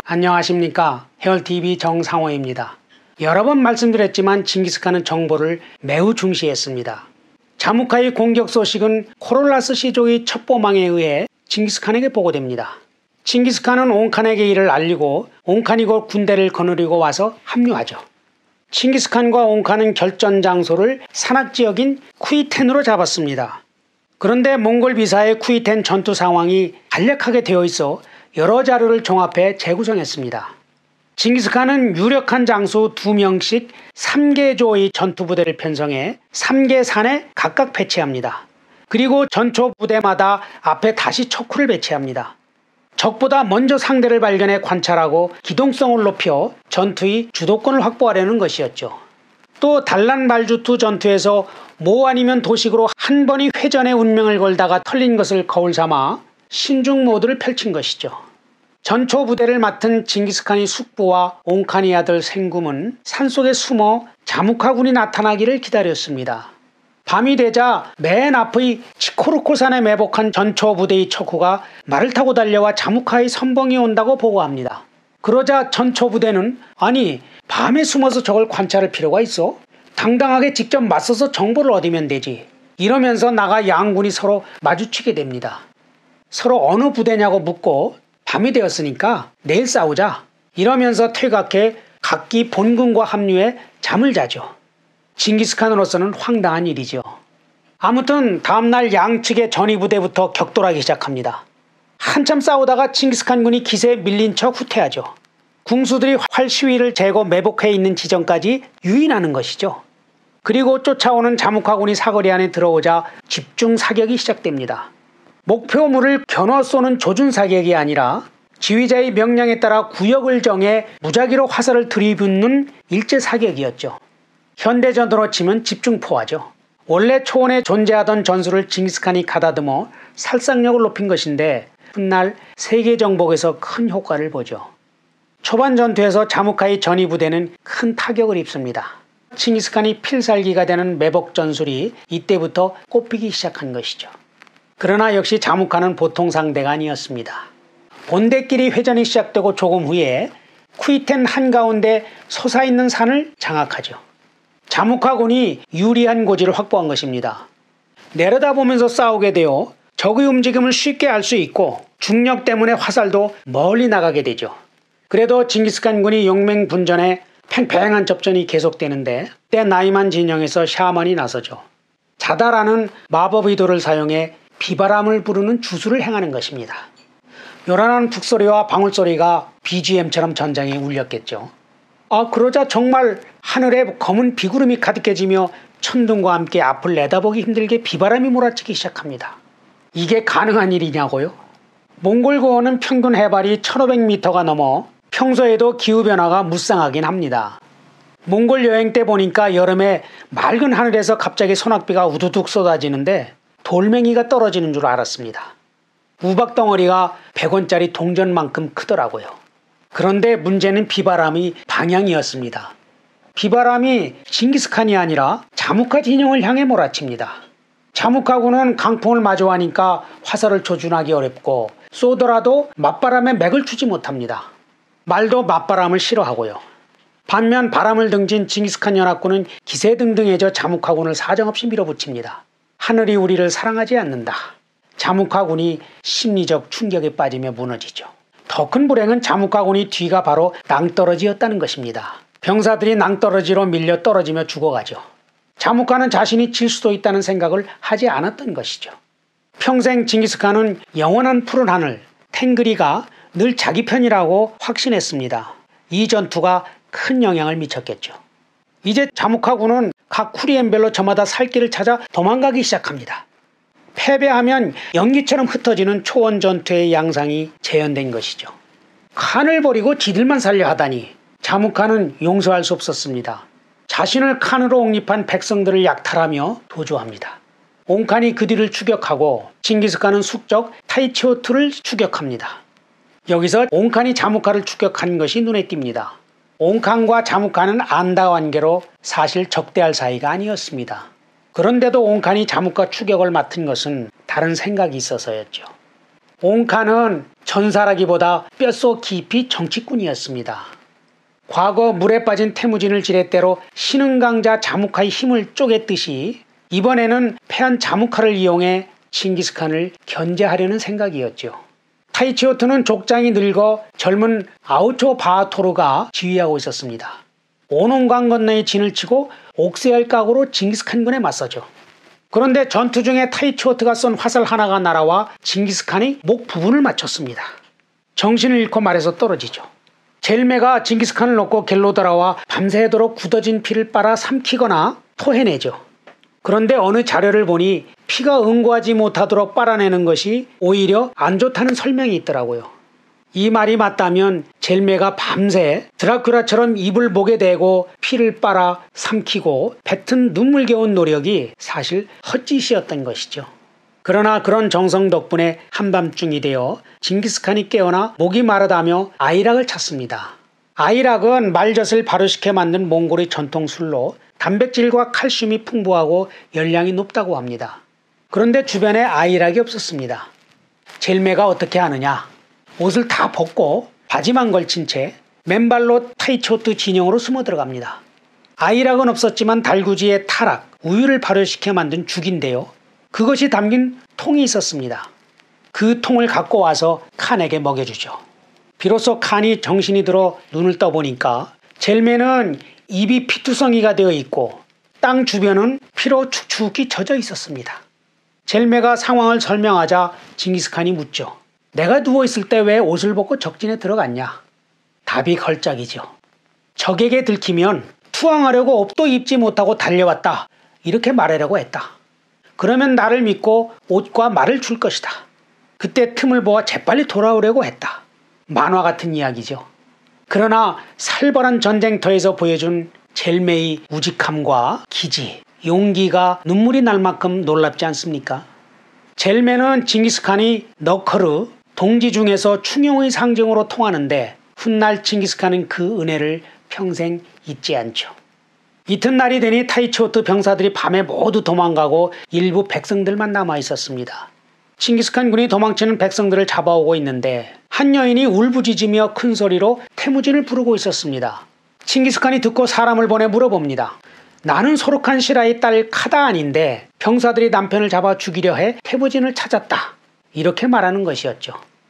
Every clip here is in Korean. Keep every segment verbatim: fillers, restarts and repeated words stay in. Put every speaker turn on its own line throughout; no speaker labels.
안녕하십니까. 해월티비 정상호입니다. 여러 번 말씀드렸지만 징기스칸은 정보를 매우 중시했습니다. 자무카의 공격 소식은 코롤라스 시족의 첩보망에 의해 징기스칸에게 보고됩니다. 징기스칸은 옹칸에게 이를 알리고 옹칸이 곧 군대를 거느리고 와서 합류하죠. 징기스칸과 옹칸은 결전 장소를 산악지역인 쿠이텐으로 잡았습니다. 그런데 몽골 비사의 쿠이텐 전투 상황이 간략하게 되어 있어 여러 자료를 종합해 재구성했습니다. 징기스칸은 유력한 장수 두 명씩 세 개 조의 전투부대를 편성해 세 개 산에 각각 배치합니다. 그리고 전초 부대마다 앞에 다시 척후를 배치합니다. 적보다 먼저 상대를 발견해 관찰하고 기동성을 높여 전투의 주도권을 확보하려는 것이었죠. 또 단란 말주투 전투에서 모 아니면 도식으로 한 번이 회전의 운명을 걸다가 털린 것을 거울 삼아 신중 모드를 펼친 것이죠. 전초 부대를 맡은 징기스칸의 숙부와 옹칸의 아들 생굼은 산속에 숨어 자무카군이 나타나기를 기다렸습니다. 밤이 되자 맨 앞의 치코르코산에 매복한 전초 부대의 척후가 말을 타고 달려와 자무카의 선봉이 온다고 보고합니다. 그러자 전초 부대는 아니 밤에 숨어서 저걸 관찰할 필요가 있어? 당당하게 직접 맞서서 정보를 얻으면 되지. 이러면서 나가 양군이 서로 마주치게 됩니다. 서로 어느 부대냐고 묻고 밤이 되었으니까 내일 싸우자. 이러면서 퇴각해 각기 본군과 합류해 잠을 자죠. 징기스칸으로서는 황당한 일이죠. 아무튼 다음날 양측의 전위부대부터 격돌하기 시작합니다. 한참 싸우다가 징기스칸군이 기세에 밀린 척 후퇴하죠. 궁수들이 활 시위를 재고 매복해 있는 지점까지 유인하는 것이죠. 그리고 쫓아오는 자무카군이 사거리 안에 들어오자 집중 사격이 시작됩니다. 목표물을 겨눠 쏘는 조준 사격이 아니라 지휘자의 명령에 따라 구역을 정해 무작위로 화살을 들이붓는 일제 사격이었죠. 현대전으로 치면 집중포화죠. 원래 초원에 존재하던 전술을 징기스칸이 가다듬어 살상력을 높인 것인데 훗날 세계 정복에서 큰 효과를 보죠. 초반 전투에서 자무카의 전위부대는 큰 타격을 입습니다. 징기스칸이 필살기가 되는 매복 전술이 이때부터 꼽히기 시작한 것이죠. 그러나 역시 자무카는 보통 상대가 아니었습니다. 본대끼리 회전이 시작되고 조금 후에 쿠이텐 한가운데 솟아있는 산을 장악하죠. 자무카군이 유리한 고지를 확보한 것입니다. 내려다보면서 싸우게 되어 적의 움직임을 쉽게 알 수 있고 중력 때문에 화살도 멀리 나가게 되죠. 그래도 징기스칸군이 용맹분전해 팽팽한 접전이 계속되는데 때 나이만 진영에서 샤먼이 나서죠. 자다라는 마법 의도를 사용해 비바람을 부르는 주술을 행하는 것입니다. 요란한 북소리와 방울소리가 비지엠처럼 전장에 울렸겠죠. 아 그러자 정말 하늘에 검은 비구름이 가득해지며 천둥과 함께 앞을 내다보기 힘들게 비바람이 몰아치기 시작합니다. 이게 가능한 일이냐고요? 몽골 고원은 평균 해발이 천오백 미터가 넘어 평소에도 기후변화가 무쌍하긴 합니다. 몽골 여행 때 보니까 여름에 맑은 하늘에서 갑자기 소낙비가 우두둑 쏟아지는데 돌멩이가 떨어지는 줄 알았습니다. 우박덩어리가 백 원짜리 동전만큼 크더라고요. 그런데 문제는 비바람이 방향이었습니다. 비바람이 징기스칸이 아니라 자무카 진영을 향해 몰아칩니다. 자무카군은 강풍을 마주하니까 화살을 조준하기 어렵고 쏘더라도 맞바람에 맥을 추지 못합니다. 말도 맞바람을 싫어하고요. 반면 바람을 등진 징기스칸 연합군은 기세등등해져 자무카군을 사정없이 밀어붙입니다. 하늘이 우리를 사랑하지 않는다. 자무카군이 심리적 충격에 빠지며 무너지죠. 더 큰 불행은 자무카군이 뒤가 바로 낭떠러지였다는 것입니다. 병사들이 낭떠러지로 밀려 떨어지며 죽어가죠. 자무카는 자신이 질 수도 있다는 생각을 하지 않았던 것이죠. 평생 징기스칸은 영원한 푸른 하늘, 탱그리가 늘 자기 편이라고 확신했습니다. 이 전투가 큰 영향을 미쳤겠죠. 이제 자무카군은 각 쿠리엔별로 저마다 살 길을 찾아 도망가기 시작합니다. 패배하면 연기처럼 흩어지는 초원 전투의 양상이 재현된 것이죠. 칸을 버리고 지들만 살려 하다니 자무카는 용서할 수 없었습니다. 자신을 칸으로 옹립한 백성들을 약탈하며 도주합니다. 옹칸이 그 뒤를 추격하고 징기스칸은 숙적 타이치오투를 추격합니다. 여기서 옹칸이 자무카를 추격한 것이 눈에 띕니다. 옹칸과 자무카는 안다 관계로 사실 적대할 사이가 아니었습니다. 그런데도 옹칸이 자무카 추격을 맡은 것은 다른 생각이 있어서였죠. 옹카는 전사라기보다 뼛속 깊이 정치꾼이었습니다. 과거 물에 빠진 태무진을 지렛대로 신흥강자 자무카의 힘을 쪼갰듯이 이번에는 패한 자무카를 이용해 칭기스칸을 견제하려는 생각이었죠. 타이치호트는 족장이 늙어 젊은 아우초 바하토르가 지휘하고 있었습니다. 오농강 건너에 진을 치고 옥새알 각오로 징기스칸군에 맞서죠. 그런데 전투 중에 타이치호트가 쏜 화살 하나가 날아와 징기스칸이 목 부분을 맞췄습니다. 정신을 잃고 말에서 떨어지죠. 젤메가 징기스칸을 놓고 겔로 돌아와 밤새도록 굳어진 피를 빨아 삼키거나 토해내죠. 그런데 어느 자료를 보니 피가 응고하지 못하도록 빨아내는 것이 오히려 안 좋다는 설명이 있더라고요. 이 말이 맞다면 젤메가 밤새 드라큘라처럼 입을 목에 대고 피를 빨아 삼키고 뱉은 눈물겨운 노력이 사실 헛짓이었던 것이죠. 그러나 그런 정성 덕분에 한밤중이 되어 징기스칸이 깨어나 목이 마르다며 아이락을 찾습니다. 아이락은 말젓을 발효시켜 만든 몽골의 전통 술로 단백질과 칼슘이 풍부하고 열량이 높다고 합니다. 그런데 주변에 아이락이 없었습니다. 젤메가 어떻게 하느냐? 옷을 다 벗고 바지만 걸친 채 맨발로 타이치호트 진영으로 숨어 들어갑니다. 아이락은 없었지만 달구지에 타락, 우유를 발효시켜 만든 죽인데요. 그것이 담긴 통이 있었습니다. 그 통을 갖고 와서 칸에게 먹여주죠. 비로소 칸이 정신이 들어 눈을 떠보니까 젤메는 입이 피투성이가 되어 있고 땅 주변은 피로 축축히 젖어 있었습니다. 젤메가 상황을 설명하자 징기스칸이 묻죠. 내가 누워있을 때 왜 옷을 벗고 적진에 들어갔냐? 답이 걸작이죠. 적에게 들키면 투항하려고 옷도 입지 못하고 달려왔다. 이렇게 말하려고 했다. 그러면 나를 믿고 옷과 말을 줄 것이다. 그때 틈을 보아 재빨리 돌아오려고 했다. 만화 같은 이야기죠. 그러나 살벌한 전쟁터에서 보여준 젤메의 우직함과 기지, 용기가 눈물이 날 만큼 놀랍지 않습니까? 젤메는 징기스칸이 너커르, 동지 중에서 충용의 상징으로 통하는데 훗날 징기스칸은 그 은혜를 평생 잊지 않죠. 이튿날이 되니 타이치호트 병사들이 밤에 모두 도망가고 일부 백성들만 남아 있었습니다. 칭기스칸 군이 도망치는 백성들을 잡아오고 있는데 한 여인이 울부짖으며 큰 소리로 태무진을 부르고 있었습니다. 칭기스칸이 듣고 사람을 보내 물어봅니다. 나는 소록한 시라의 딸 카다안인데 병사들이 남편을 잡아 죽이려 해 태무진을 찾았다. 이렇게 말하는 것이었죠.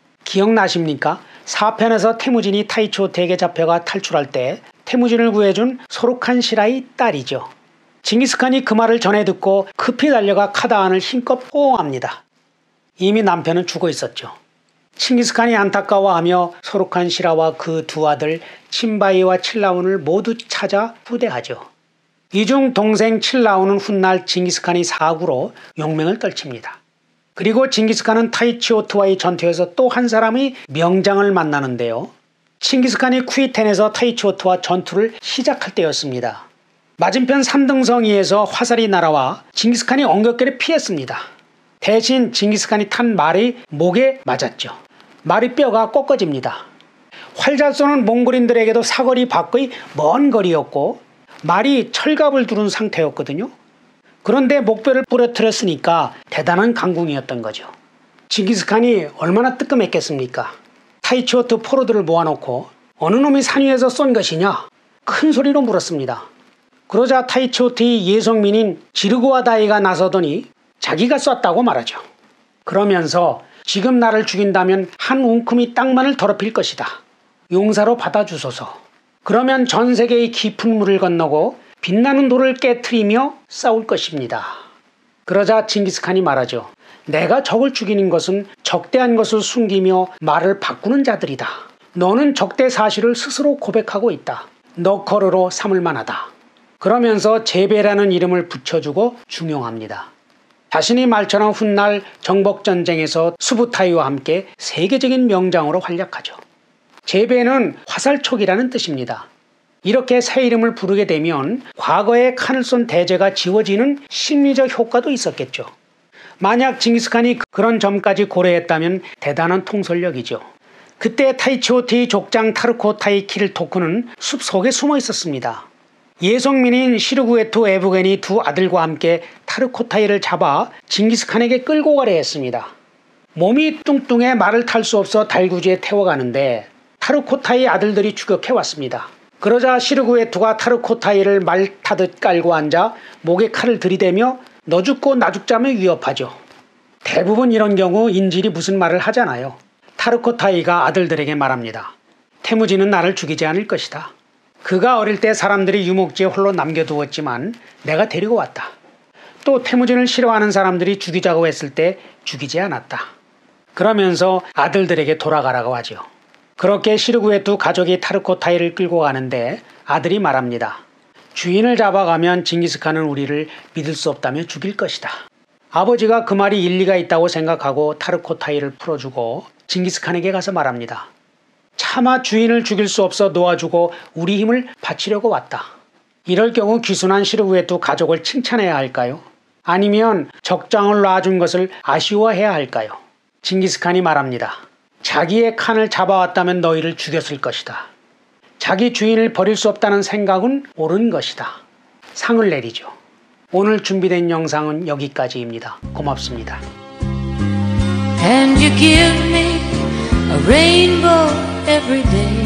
기억나십니까? 사 편에서 태무진이 타이치호트에게 잡혀가 탈출할 때 태무진을 구해준 소록한 시라의 딸이죠. 징기스칸이 그 말을 전해 듣고 급히 달려가 카다안을 힘껏 호응합니다. 이미 남편은 죽어 있었죠. 칭기스칸이 안타까워하며 소록한 시라와 그 두 아들 친바이와 칠라운을 모두 찾아 후대하죠. 이 중 동생 칠라운은 훗날 징기스칸의 사구로 용맹을 떨칩니다. 그리고 징기스칸은 타이치호트와의 전투에서 또 한 사람의 명장을 만나는데요. 칭기스칸이 쿠이텐에서 타이치호트와 전투를 시작할 때였습니다. 맞은편 삼등성이에서 화살이 날아와 징기스칸이 엉겹결에 피했습니다. 대신 징기스칸이 탄 말이 목에 맞았죠. 말이 뼈가 꺾어집니다. 활 잘 쏘는 몽골인들에게도 사거리 밖의 먼 거리였고 말이 철갑을 두른 상태였거든요. 그런데 목뼈를 부러뜨렸으니까 대단한 강궁이었던 거죠. 징기스칸이 얼마나 뜨끔했겠습니까? 타이치호트 포로들을 모아놓고 어느 놈이 산 위에서 쏜 것이냐? 큰 소리로 물었습니다. 그러자 타이치호트의 예성민인 지르고아다이가 나서더니 자기가 쐈다고 말하죠. 그러면서 지금 나를 죽인다면 한 웅큼이 땅만을 더럽힐 것이다. 용사로 받아주소서. 그러면 전 세계의 깊은 물을 건너고 빛나는 돌을 깨트리며 싸울 것입니다. 그러자 징기스칸이 말하죠. 내가 적을 죽이는 것은 적대한 것을 숨기며 말을 바꾸는 자들이다. 너는 적대 사실을 스스로 고백하고 있다. 너커르로 삼을 만하다. 그러면서 제베라는 이름을 붙여주고 중용합니다. 자신이 말처럼 훗날 정복전쟁에서 수부타이와 함께 세계적인 명장으로 활약하죠. 제베는 화살촉이라는 뜻입니다. 이렇게 새 이름을 부르게 되면 과거에 칸을 쏜 대제가 지워지는 심리적 효과도 있었겠죠. 만약 징기스칸이 그런 점까지 고려했다면 대단한 통솔력이죠. 그때 타이치호트의 족장 타르코타이 키르토크는 숲속에 숨어 있었습니다. 예성민인 시르구에토 에부겐이 두 아들과 함께 타르코타이를 잡아 징기스칸에게 끌고 가려 했습니다. 몸이 뚱뚱해 말을 탈 수 없어 달구지에 태워가는데 타르코타이 아들들이 추격해왔습니다. 그러자 시르구에투가 타르코타이를 말 타듯 깔고 앉아 목에 칼을 들이대며 너 죽고 나 죽자며 위협하죠. 대부분 이런 경우 인질이 무슨 말을 하잖아요. 타르코타이가 아들들에게 말합니다. 태무지는 나를 죽이지 않을 것이다. 그가 어릴 때 사람들이 유목지에 홀로 남겨두었지만 내가 데리고 왔다. 또 태무진을 싫어하는 사람들이 죽이자고 했을 때 죽이지 않았다. 그러면서 아들들에게 돌아가라고 하죠. 그렇게 시르구에투 가족이 타르코타이를 끌고 가는데 아들이 말합니다. 주인을 잡아가면 징기스칸은 우리를 믿을 수 없다며 죽일 것이다. 아버지가 그 말이 일리가 있다고 생각하고 타르코타이를 풀어주고 징기스칸에게 가서 말합니다. 차마 주인을 죽일 수 없어 놓아주고 우리 힘을 바치려고 왔다. 이럴 경우 귀순한 시르구에투 가족을 칭찬해야 할까요? 아니면 적장을 놔준 것을 아쉬워해야 할까요? 징기스칸이 말합니다. 자기의 칸을 잡아왔다면 너희를 죽였을 것이다. 자기 주인을 버릴 수 없다는 생각은 옳은 것이다. 상을 내리죠. 오늘 준비된 영상은 여기까지입니다. 고맙습니다.
And you give me a rainbow every day.